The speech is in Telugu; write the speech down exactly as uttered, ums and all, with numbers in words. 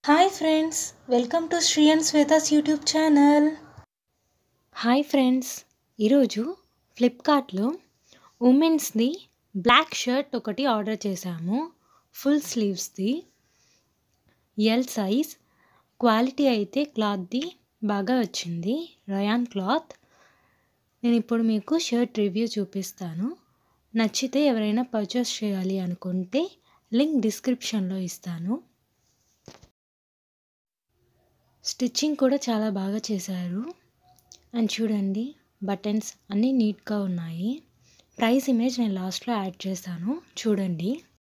Hi friends, welcome to Sri and Swetha's YouTube channel. Hi friends, ఈరోజు ఫ్లిప్కార్ట్లో ఉమెన్స్ది బ్లాక్ షర్ట్ ఒకటి ఆర్డర్ చేశాము. ఫుల్ స్లీవ్స్ది, ఎల్ సైజ్. క్వాలిటీ అయితే క్లాత్ది బాగా వచ్చింది, రయాన్ క్లాత్. నేను ఇప్పుడు మీకు షర్ట్ రివ్యూ చూపిస్తాను. నచ్చితే ఎవరైనా పర్చేస్ చేయాలి అనుకుంటే లింక్ డిస్క్రిప్షన్లో ఇస్తాను. స్టిచ్చింగ్ కూడా చాలా బాగా చేశారు. అండ్ చూడండి, బటన్స్ అన్నీ నీట్గా ఉన్నాయి. ప్రైస్ ఇమేజ్ నేను లాస్ట్లో యాడ్ చేస్తాను, చూడండి.